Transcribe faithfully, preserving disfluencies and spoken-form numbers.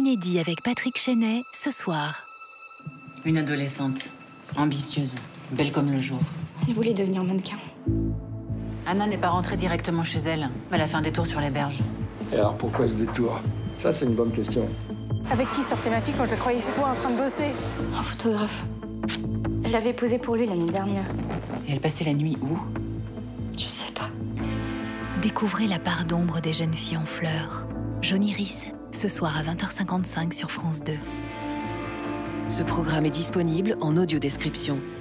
inédit avec Patrick Chenet ce soir. Une adolescente, ambitieuse, belle comme le jour. Elle voulait devenir mannequin. Anna n'est pas rentrée directement chez elle. Elle a fait un détour sur les berges. Et alors pourquoi ce détour? Ça, c'est une bonne question. Avec qui sortait ma fille quand je la croyais chez toi en train de bosser? Un photographe. Elle avait posé pour lui l'année dernière. Et elle passait la nuit où? Je sais pas. Découvrez la part d'ombre des jeunes filles en fleurs. Jaune Iris, ce soir à vingt heures cinquante-cinq sur France deux. Ce programme est disponible en audio description.